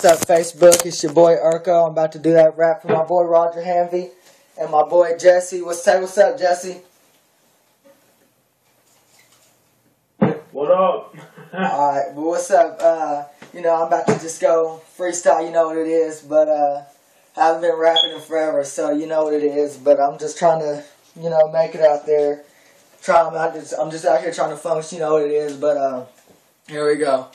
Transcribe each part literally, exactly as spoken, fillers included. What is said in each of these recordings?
up, Facebook? It's your boy Urko. I'm about to do that rap for my boy Roger Hanvey and my boy Jesse. What's say what's up, Jesse? What up? Alright, but what's up? Uh, you know, I'm about to just go freestyle, you know what it is, but uh, I haven't been rapping in forever, so you know what it is, but I'm just trying to, you know, make it out there. Trying, I'm just, I'm just out here trying to function, you know what it is, but uh, here we go.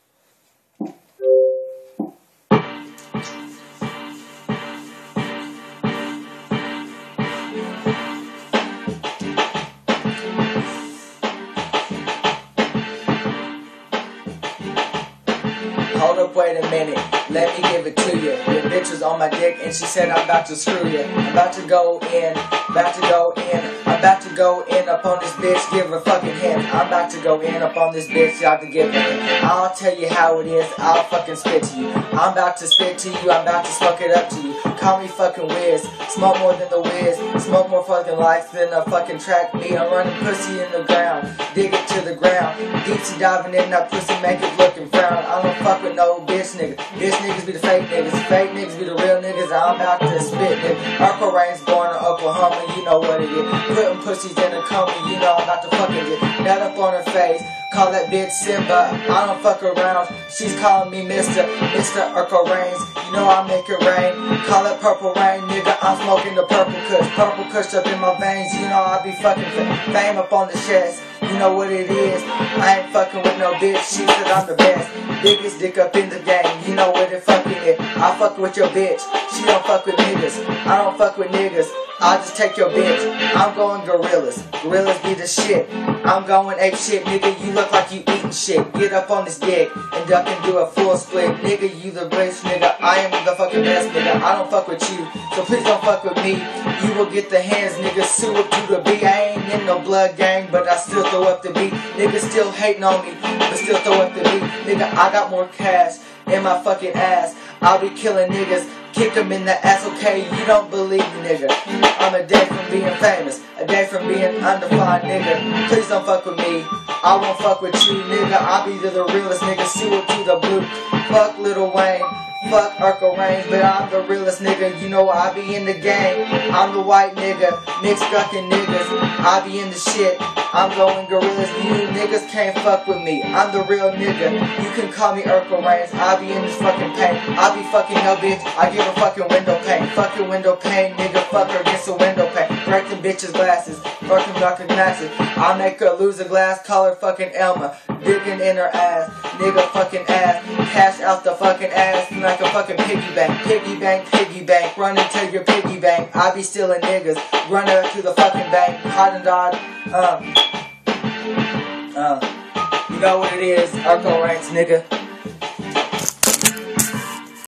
Hold up, wait a minute, let me give it to you. Your bitch was on my dick and she said I'm about to screw you. I'm about to go in, about to go in, I'm about to go in up on this bitch, give her fucking hint. I'm about to go in up on this bitch, y'all can give her hint. I'll tell you how it is, I'll fucking spit to you. I'm about to spit to you, I'm about to smoke it up to you. Call me fucking Wiz, smoke more than the Wiz, smoke more fucking lights than a fucking track beat. I'm running pussy in the ground, dig it to the ground, deep sea diving in that pussy, make it look and frown. I don't fuck with no bitch nigga, bitch niggas be the fake niggas, fake niggas be the real niggas. I'm about to spit, nigga. Urko Reigns born in Oklahoma, you know what it is. Putting pussies in a coma, you know I'm about to fucking get nut up on her face. Call that bitch Simba, I don't fuck around. She's calling me Mister Mister Urko Reigns, you know I make it rain. Call it purple rain, nigga, I'm smoking the purple kush. Purple kush up in my veins, you know I be fucking fame up on the chest. You know what it is, I ain't fucking with no bitch, she said I'm the best. Biggest dick up in the game, you know what it fucking is. I fuck with your bitch, she don't fuck with niggas. I don't fuck with niggas, I'll just take your bitch. I'm going gorillas, gorillas be the shit. I'm going ape shit, nigga, you look like you eating shit. Get up on this dick and duck and do a full split. Nigga, you the best nigga, I am the fucking best nigga. I don't fuck with you, so please don't fuck with me. You will get the hands, nigga, sue up to the beat. I ain't in no blood gang, but I still throw up the beat. Niggas still hating on me, but still throw up the beat. Nigga, I got more cash in my fucking ass. I'll be killing niggas, kick them in the ass, okay? You don't believe me, nigga. I'm a day from being famous, a day from being undefined, nigga. Please don't fuck with me, I won't fuck with you, nigga. I'll be the realest nigga, sewer to the blue. Fuck Lil Wayne, fuck Urko Reigns, but I'm the realest nigga. You know I be in the game, I'm the white nigga, mixed fucking niggas. I be in the shit, I'm going gorillas. You niggas can't fuck with me, I'm the real nigga. You can call me Urko Reigns, I be in this fucking pain. I be fucking your bitch, I give her fucking window pane. Fucking window pane, nigga, fuck her against the window pane. Break them bitches' glasses, fuck them fucking glasses. I'll make her lose a glass, call her fucking Elma. Digging in her ass, nigga fucking ass. Cash out the fucking ass like a fucking piggy bank. Piggy bank, piggy bank, run into your piggy bank. I be stealing niggas, run her to the fucking bank. Hot and dog, um, uh, you know what it is, Urko Reigns, nigga.